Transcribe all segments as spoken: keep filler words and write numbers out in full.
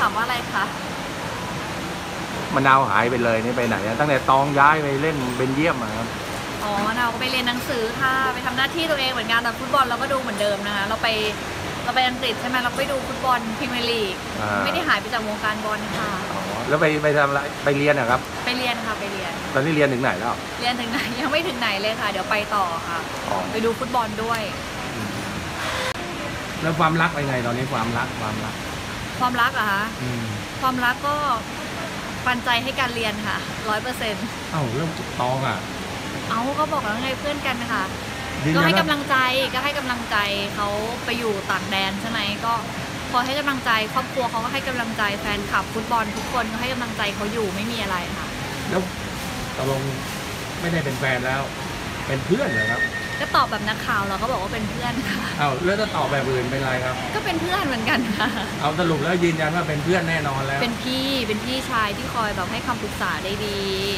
ามว่าอะไรคะมะนาวหายไปเลยนี่ไปไหนตั้งแต่ตองย้ายไปเล่นเบนเยียมครับอ๋อเราก็ไปเรียนหนังสือค่ะไปทำหน้าที่ตัวเองเหมือนกันแต่ฟุตบอลเราก็ดูเหมือนเดิมนะคะเราไปเราไปอังกฤษใช่ไหมเราไปดูฟุตบอลพรีเมียร์ลีกไม่ได้หายไปจากวงการบอลค่ะอ๋อแล้วไปไปทำอะไรไปเรียนนะครับไปเรียนค่ะไปเรียนตอนนี้เรียนถึงไหนแล้วเรียนถึงไหนยังไม่ถึงไหนเลยค่ะเดี๋ยวไปต่อค่ะไปดูฟุตบอลด้วยแล้วความรักเป็นไงตอนนี้ความรักความรักความรักอะคะความรักก็ปันใจให้การเรียนค่ะร้อยเปอร์เซ็นต์เอ้าเริ่มตองอ่ะเอาก็บอกแล้วไงเพื่อนกันค่ะก็ให้กำลังใจก็ให้กำลังใจเขาไปอยู่ต่างแดนใช่ไหมก็พอให้กำลังใจครอบครัวเขาก็ให้กำลังใจแฟนคลับฟุตบอลทุกคนก็ให้กำลังใจเขาอยู่ไม่มีอะไรค่ะแล้วตกลงไม่ได้เป็นแฟนแล้วเป็นเพื่อนเหรอครับก็ตอบแบบนักข่าวเราก็บอกว่าเป็นเพื่อนค่ะเอาแล้วจะตอบแบบอื่นเป็นไรครับก็เป็นเพื่อนเหมือนกันค่ะเอาสรุปแล้วยืนยันว่าเป็นเพื่อนแน่นอนแล้วเป็นพี่เป็นพี่ชายที่คอยแบบให้คำปรึกษาได้ดี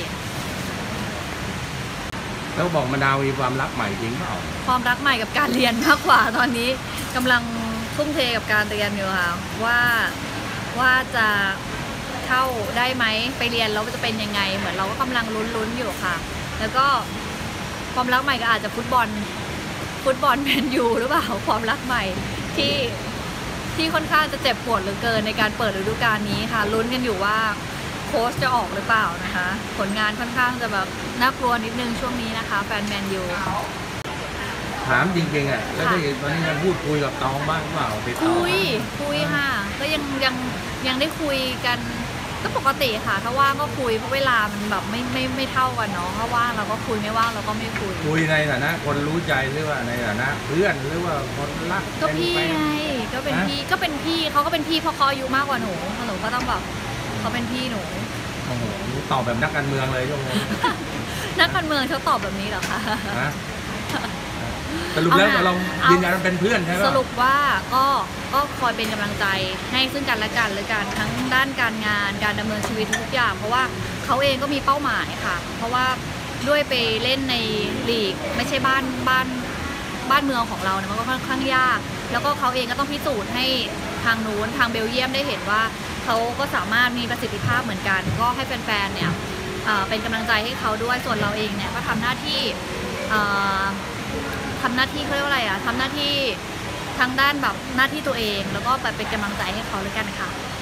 แล้วบอกมะนาวมีความรักใหม่จริงเปล่าความรักใหม่กับการเรียนมากกว่าตอนนี้กำลังทุ่มเทกับการเรียนอยู่ค่ะว่าว่าจะเข้าได้ไหมไปเรียนแล้วจะเป็นยังไงเหมือนเราก็กำลังลุ้นๆอยู่ค่ะแล้วก็ความรักใหม่ก็อาจจะฟุตบอลฟุตบอลแมนยูหรือเปล่าความรักใหม่ที่ที่ค่อนข้างจะเจ็บปวดเหลือเกินในการเปิดฤดูกาลนี้ค่ะลุ้นกันอยู่ว่าโค้ชจะออกหรือเปล่านะคะผลงานค่อนข้างจะแบบน่ากลัวนิดนึงช่วงนี้นะคะแฟนแมนยูถามจริงๆอ่ะแล้วได้ตอนนี้ยังพูดคุยกับตองบ้างเปล่าติดต่อคุยคุยค่ะก็ยังยังยังได้คุยกันก็ปกติค่ะถ้าว่างก็คุยเพราะเวลามันแบบไม่ไม่ไม่เท่ากันเนาะถ้าว่างเราก็คุยไม่ว่างเราก็ไม่คุยคุยในฐานะคนรู้ใจหรือว่าในฐานะเพื่อนหรือว่าคนรักก็พี่ไงก็เป็นพี่ก็เป็นพี่เขาก็เป็นพี่เพราะเขาอายุมากกว่าหนูหนูก็ต้องแบบเขาเป็นพี่หนูโอ้โหตอบแบบนักการเมืองเลยช่วงนี้นักการเมืองเขาตอบแบบนี้เหรอคะสรุปแล้วเรายืนยันเป็นเพื่อนใช่ไหมสรุปว่าก็ก็คอยเป็นกำลังใจให้ซึ่งกันและกันเลยกันทั้งด้านการงานการดำเนินชีวิตทุกอย่างเพราะว่าเขาเองก็มีเป้าหมายค่ะเพราะว่าด้วยไปเล่นในลีกไม่ใช่บ้านบ้านบ้านเมืองของเราเนี่ยมันก็ค่อนข้างยากแล้วก็เขาเองก็ต้องพิสูจน์ให้ทางนู้นทางเบลเยียมได้เห็นว่าเขาก็สามารถมีประสิทธิภาพเหมือนกันก็ให้แฟนๆเนี่ยเป็นกำลังใจให้เขาด้วยส่วนเราเองเนี่ยก็ทำหน้าที่ทำหน้าที่เขาเรียกว่าอะไรอะทำหน้าที่ทางด้านแบบหน้าที่ตัวเองแล้วก็ไปเป็นกำลังใจให้เขาเลยกันค่ะ